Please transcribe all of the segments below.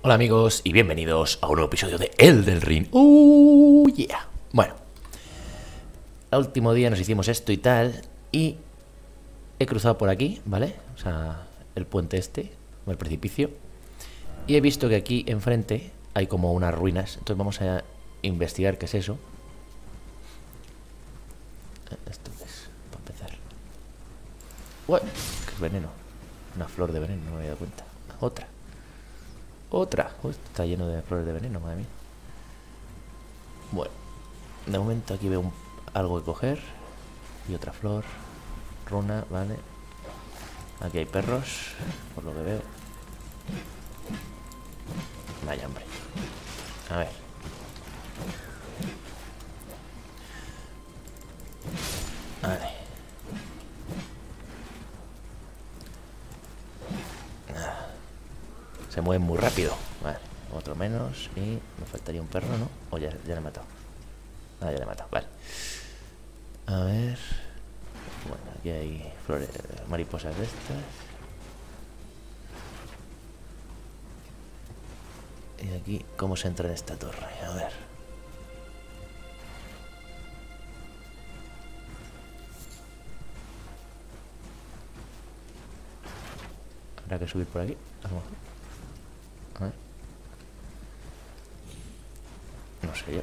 Hola amigos y bienvenidos a un nuevo episodio de Elden Ring. Yeah. Bueno, el último día nos hicimos esto y tal y he cruzado por aquí, ¿vale? O sea, el puente este, o el precipicio. Y he visto que aquí enfrente hay como unas ruinas. Entonces vamos a investigar qué es eso. ¿Esto qué es? Para empezar. ¡Uy! ¿Qué es veneno? Una flor de veneno, no me había dado cuenta. Otra. Uy, está lleno de flores de veneno, madre mía. Bueno, de momento aquí veo algo que coger. Y otra flor. Runa, vale. Aquí hay perros, por lo que veo. Vaya, hombre. A ver. Vale. Se mueven muy rápido. Vale, otro menos. Y me faltaría un perro, ¿no? O ya le he matado. Ah, ya le he matado, vale. A ver. Bueno, aquí hay flores, mariposas de estas. Y aquí, ¿cómo se entra en esta torre? A ver. Habrá que subir por aquí, a lo mejor. A ver. No sé yo.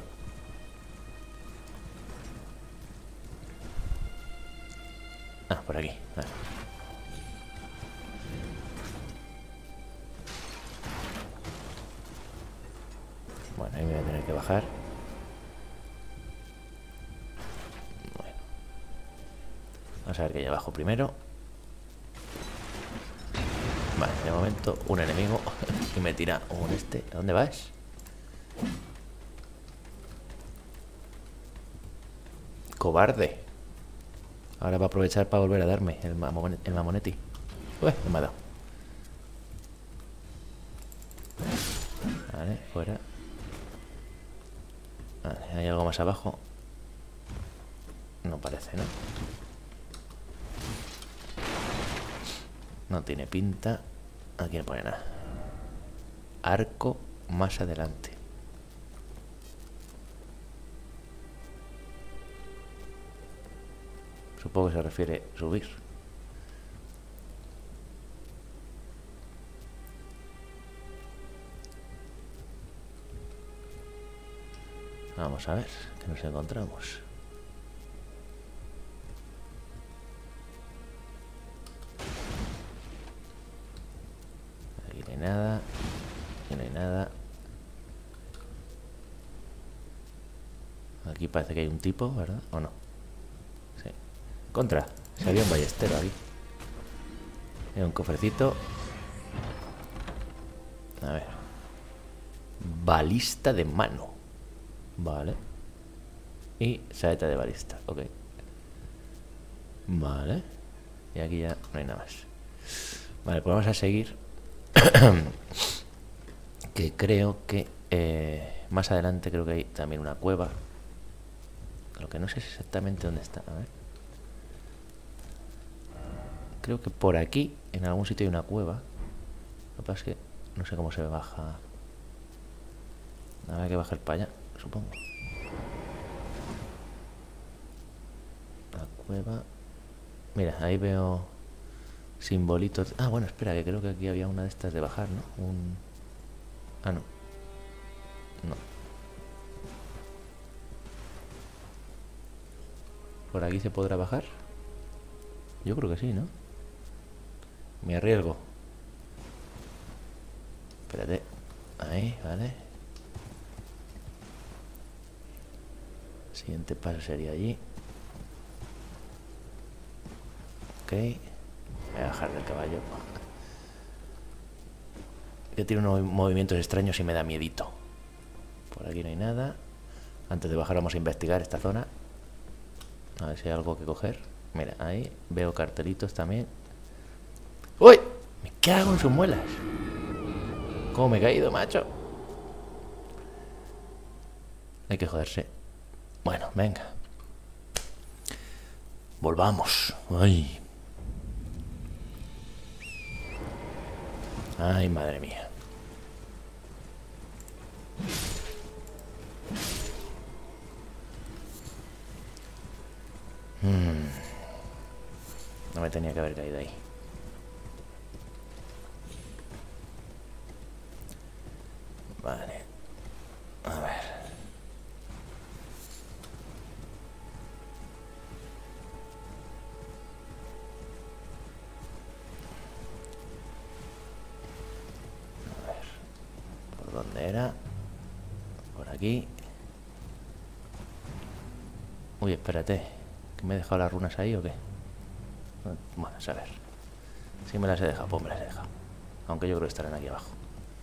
Ah, por aquí, vale. Bueno, ahí me voy a tener que bajar. Bueno. Vamos a ver que hay abajo primero. Vale, de momento un enemigo. Y me tira un este. ¿A dónde vas? Cobarde. Ahora va a aprovechar para volver a darme el mamonetti. Uy, me ha dado. Vale, fuera. Vale, ¿hay algo más abajo? No parece, ¿no? No tiene pinta. Aquí no pone nada. Arco más adelante. Supongo que se refiere a subir. Vamos a ver qué nos encontramos. Aquí no hay nada. Aquí no hay nada. Aquí parece que hay un tipo, ¿verdad? ¿O no? Sí. Contra. Si había un ballestero ahí. Hay un cofrecito. A ver. Balista de mano. Vale. Y saeta de balista. Ok. Vale. Y aquí ya no hay nada más. Vale, pues vamos a seguir. Que creo que más adelante creo que hay también una cueva. Lo que no sé exactamente dónde está. A ver. Creo que por aquí, en algún sitio hay una cueva. Lo que pasa es que no sé cómo se baja. Habrá que bajar para allá, supongo. La cueva. Mira, ahí veo simbolitos. Ah, bueno, espera, que creo que aquí había una de estas de bajar, ¿no? Ah, no. No. ¿Por aquí se podrá bajar? Yo creo que sí, ¿no? Me arriesgo. Espérate. Ahí, vale. Siguiente paso sería allí. Ok. Voy a bajar del caballo. Que tiene unos movimientos extraños y me da miedito. Por aquí no hay nada. Antes de bajar vamos a investigar esta zona. A ver si hay algo que coger. Mira, ahí veo cartelitos también. ¡Uy! Me cago en sus muelas. ¿Cómo me he caído, macho? Hay que joderse. Bueno, venga. Volvamos. Ay. Ay, madre mía. tenía que haber caído ahí. Vale. A ver. ¿Por dónde era? Por aquí. Uy, espérate. ¿Que me he dejado las runas ahí o qué? Bueno, a saber. Si me las he dejado, pues me las he dejado. Aunque yo creo que estarán aquí abajo.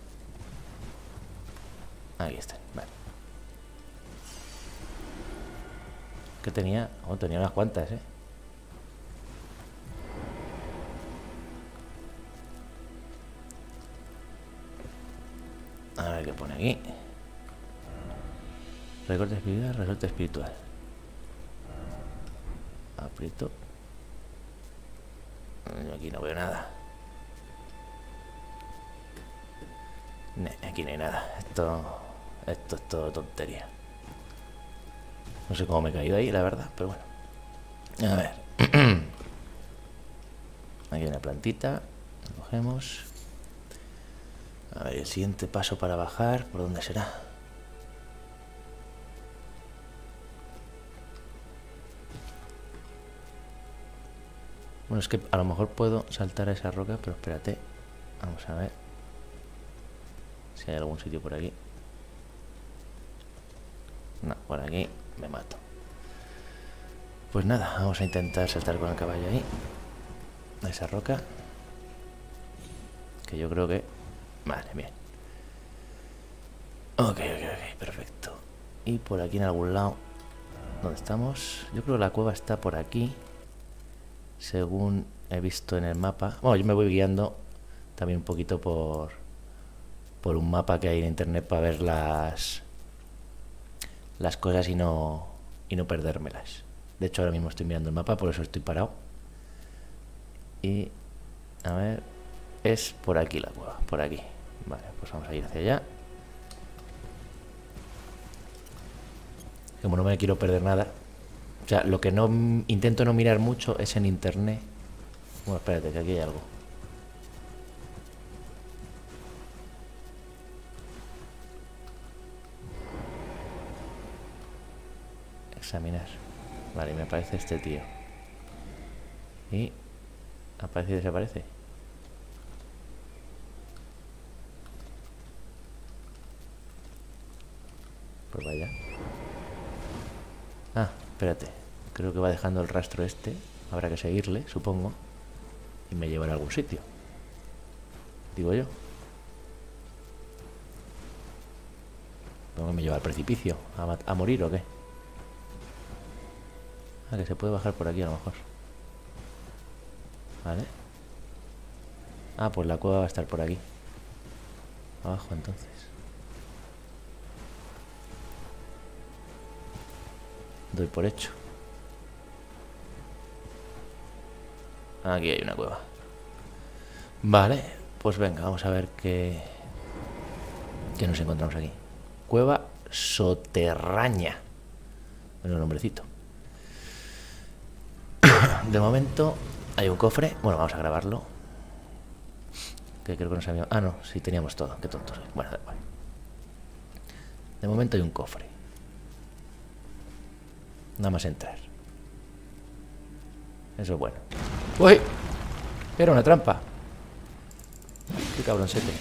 Aquí están, vale. ¿Qué tenía? Oh, tenía unas cuantas, A ver qué pone aquí. Recorte espiritual, resorte espiritual. Aprieto. Aquí no veo nada. Aquí no hay nada. Esto es todo tontería. No sé cómo me he caído ahí, la verdad, pero bueno. A ver. Aquí hay una plantita. La cogemos. A ver, el siguiente paso para bajar, ¿por dónde será? Bueno, es que a lo mejor puedo saltar a esa roca, pero espérate. Vamos a ver si hay algún sitio por aquí. No, por aquí me mato. Pues nada, vamos a intentar saltar con el caballo ahí. A esa roca. Que yo creo que... Vale, bien. Ok, perfecto. Y por aquí en algún lado... ¿Dónde estamos? Yo creo que la cueva está por aquí. Según he visto en el mapa. Bueno, yo me voy guiando también un poquito por un mapa que hay en internet para ver las cosas y no perdérmelas. De hecho, ahora mismo estoy mirando el mapa, por eso estoy parado. Y a ver, es por aquí la cueva, por aquí. Vale, pues vamos a ir hacia allá. Como no me quiero perder nada. O sea, lo que no intento no mirar mucho es en internet. Bueno, espérate, que aquí hay algo. Examinar. Vale, me aparece este tío. Y aparece y desaparece. Pues vaya. Ah, espérate. Creo que va dejando el rastro este. Habrá que seguirle, supongo. Y me llevará a algún sitio. Digo yo. ¿Cómo me lleva al precipicio? ¿A morir o qué? Ah, que se puede bajar por aquí a lo mejor. Vale. Ah, pues la cueva va a estar por aquí. Abajo entonces. Doy por hecho. Aquí hay una cueva. Vale, pues venga, vamos a ver qué nos encontramos aquí. Cueva soterraña. Bueno, nombrecito. De momento hay un cofre. Bueno, vamos a grabarlo. Que creo que no sabíamos. Ah, no, sí teníamos todo. Qué tontos. Bueno, da igual. De momento hay un cofre. Nada más entrar. Eso es bueno. ¡Uy! Era una trampa. Qué cabroncete.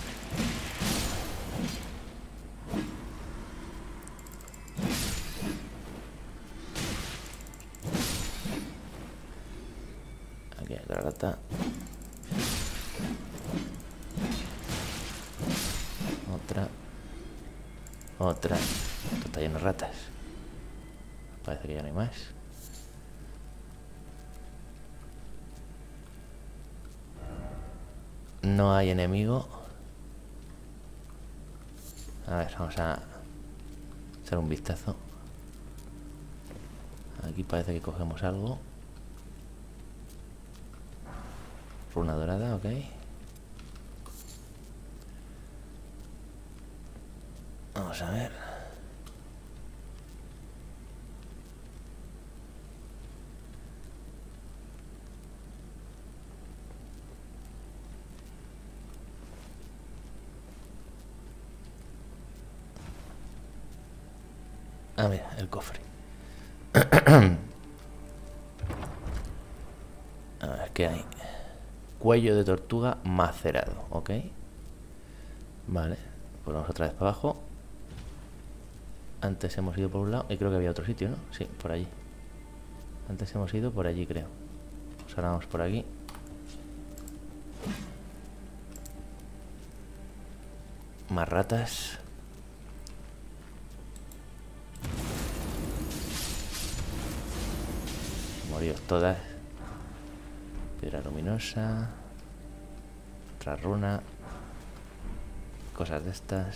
Aquí hay otra rata. Otra. Esto está lleno de ratas. Parece que ya no hay más. No hay enemigo. A ver, vamos a echar un vistazo. Aquí parece que cogemos algo. Runa dorada, ok. Vamos a ver. Ah, mira, el cofre. A ver, ¿qué hay? Cuello de tortuga macerado, ok. Vale, pues vamos otra vez para abajo. Antes hemos ido por un lado y creo que había otro sitio, ¿no? Sí, por allí. Antes hemos ido por allí, creo. Pues ahora vamos por aquí. Más ratas. Moríos todas. Piedra luminosa. Otra runa. Cosas de estas.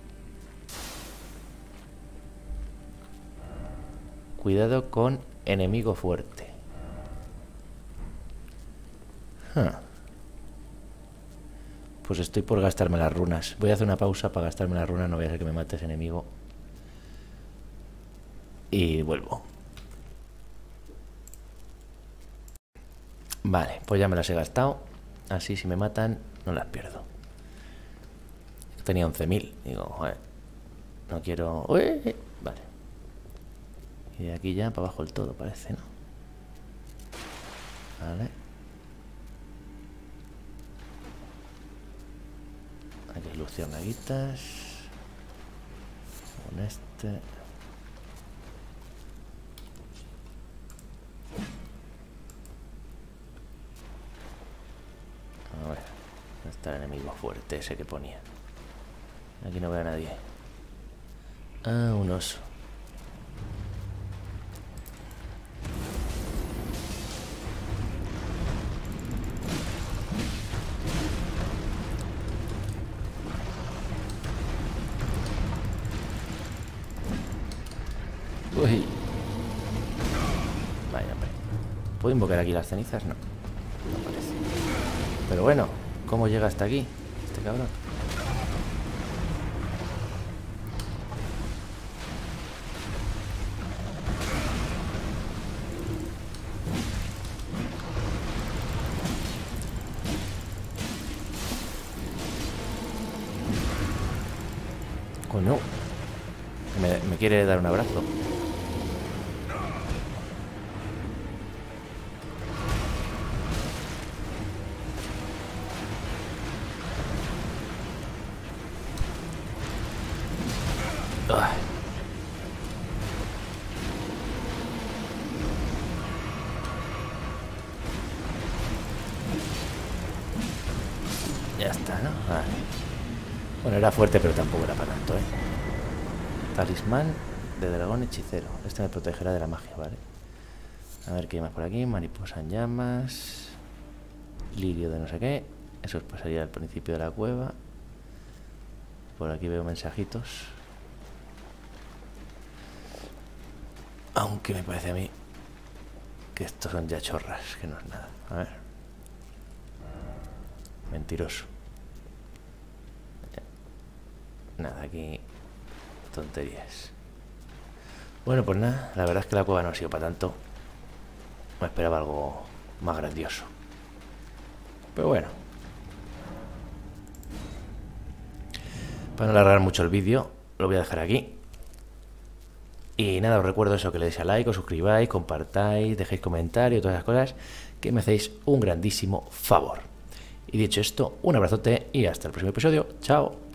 Cuidado con enemigo fuerte. Pues estoy por gastarme las runas. Voy a hacer una pausa para gastarme las runas. No voy a hacer que me mate ese enemigo. Y vuelvo. Vale, pues ya me las he gastado. Así si me matan no las pierdo. Tenía 11.000. Digo, joder, no quiero... ¡Uy! Vale. Y de aquí ya para abajo el todo parece, ¿no? Vale. Aquí hay luciérnaguitas. Con este. A ver, ¿dónde está el enemigo fuerte ese que ponía? Aquí no veo a nadie. Ah, un oso. Uy. Vaya, hombre. ¿Puedo invocar aquí las cenizas? No. No parece. Pero bueno, ¿cómo llega hasta aquí este cabrón? Oh, no. Me quiere dar un abrazo. Ay. Ya está, ¿no? Vale. Bueno, era fuerte, pero tampoco era para tanto, ¿eh? Talismán de dragón hechicero. Este me protegerá de la magia, ¿vale? A ver qué hay más por aquí. Mariposa en llamas. Lirio de no sé qué. Eso os pasaría al principio de la cueva. Por aquí veo mensajitos. Aunque me parece a mí que estos son ya chorras, que no es nada. A ver. Mentiroso. Nada, aquí tonterías. Bueno, pues nada, la verdad es que la cueva no ha sido para tanto. Me esperaba algo más grandioso. Pero bueno. Para no alargar mucho el vídeo, lo voy a dejar aquí. Y nada, os recuerdo eso, que le deis a like, os suscribáis, compartáis, dejéis comentarios, todas esas cosas, que me hacéis un grandísimo favor. Y dicho esto, un abrazote y hasta el próximo episodio. Chao.